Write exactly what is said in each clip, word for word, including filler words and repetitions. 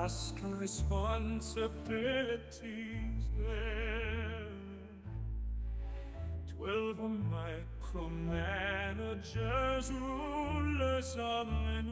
vast responsibilities there. Twelve micromanagers, rulers of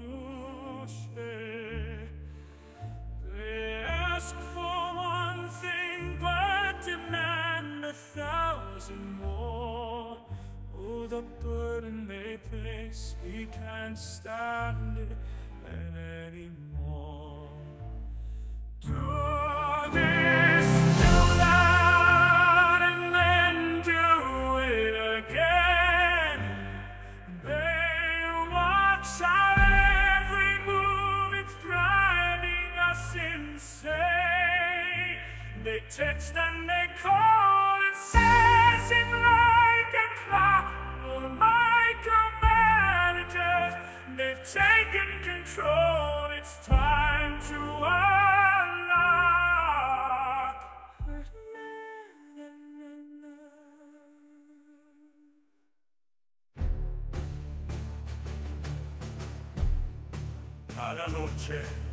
minutiae. They ask for one thing but demand a thousand more. Oh, the burden they place, we can't stand it anymore. Do this, do that, and then do it again. They watch our every move, it's driving us insane. They text and they call, it says it like a clock. Micromanagers, they've taken control, it's time to unlock. A la noche